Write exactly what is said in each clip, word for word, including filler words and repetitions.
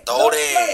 throw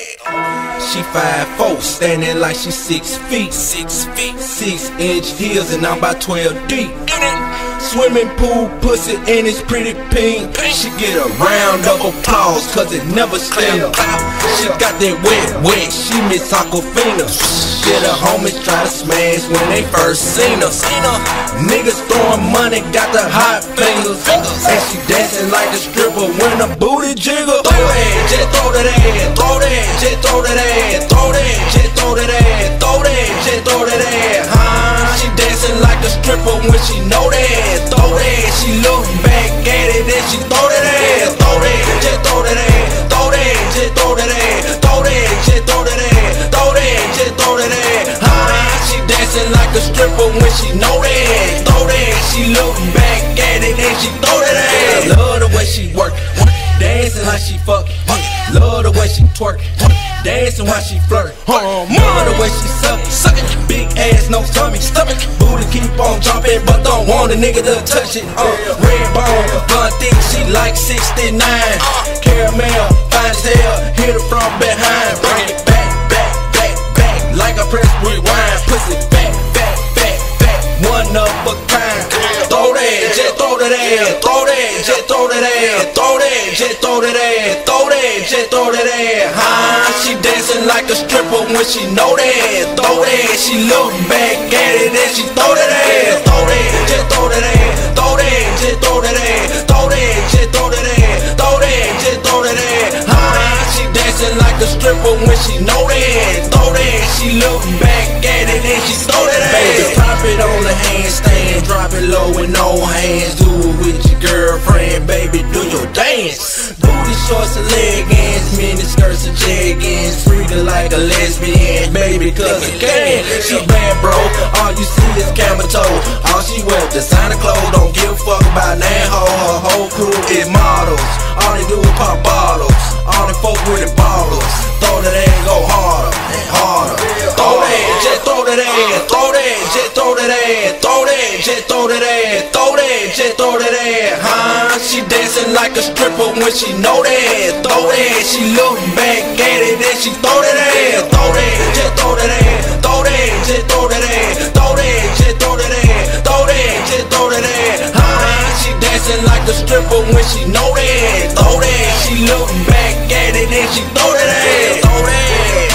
that. She five four, standing like she six feet. Six feet, six inch heels, and I'm about twelve deep. Swimming pool pussy and it's pretty pink. She get a round of applause cause it never slim. She got that wet, wet, she miss Aquafina. Shit, her homies try to smash when they first seen her. Niggas throwing money, got the hot fingers. And she dancing like a stripper when a booty jiggle. Throw that, just throw that ass, throw that, just throw that ass, throw that, just throw that ass, throw that, just throw that ass, huh? She dancing like a stripper when she know that. Throw that, she look back at it and she throw that ass. Throw that, just throw that ass, throw that, just throw that ass, throw that, just throw that ass, throw that, just throw that ass, huh? She dancing like a stripper when she know that. Throw that, she look back at it and she throw that ass. Love the way she work, dancing like she fuck. Love the way she twerk, dancing while she flirt. Love the way she suck, suck it. Big ass, no tummy, stomach. Booty keep on jumping, but don't want a nigga to touch it. Uh, red bone, gun thick, she like sixty-nine. Caramel, fine as hell, hit her from behind. Bring it back, back, back, back, like a press rewind. Pussy back, back, back, back, one of a kind. Throw that, just throw that ass, throw that, just throw that ass, throw that, just throw that ass, throw that, just throw that ass, huh? She dancing like a stripper when she know that. Throw that, she look back at it and she throw that ass. Throw that, just throw that ass, throw that, just throw that ass, throw that, just throw that ass, throw that, just throw that ass, huh? She dancing like a stripper when she know that. Throw that, she look back at it and she throw that ass. Baby, pop it on the handstand, drop it low with no hands. Do it with your girlfriend, baby, do your dance. Booty shorts and leggings, mini skirts and jeggings. Freaking like a lesbian, baby, cause it can. She bad, bro, all you see is camel toe. All she wear designer clothes, don't give a fuck about that hoe. Her whole crew is models, all they do is pop bottles. All they folk with the bottles. Throw that ass, go harder and harder. Throw that, just throw that ass, throw that, just throw that ass, throw that, just throw that ass, throw that, just throw that ass, huh? She dancing like a stripper when she know that. Throw that, she look back at it and she throw that ass. Throw that, just throw that ass, throw that, just throw that ass, throw that, just throw that ass, throw that, just throw that ass, huh? She dancing like a stripper when she know that. Throw that, she look back at it and she throw that ass. Throw that.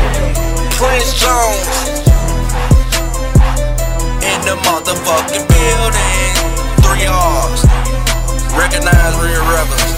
Prince Jones in the motherfucking building. Three R's. Recognize real rebels.